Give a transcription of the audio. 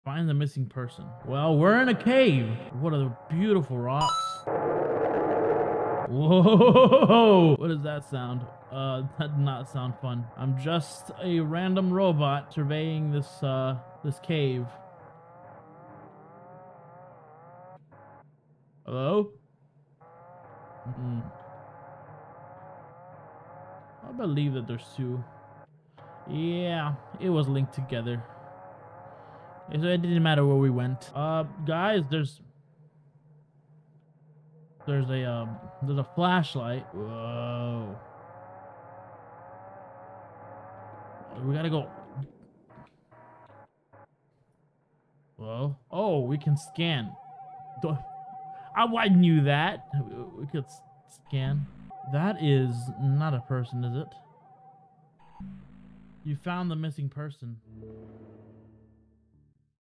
Find the missing person. Well, we're in a cave. What are the beautiful rocks? Whoa! What does that sound? That did not sound fun. I'm just a random robot surveying this cave. Hello? I believe that there's two. Yeah, it was linked together. So it didn't matter where we went. Guys, there's a flashlight. Whoa. We gotta go. Whoa. Oh, we can scan. I knew that. We could scan. That is not a person, is it? You found the missing person.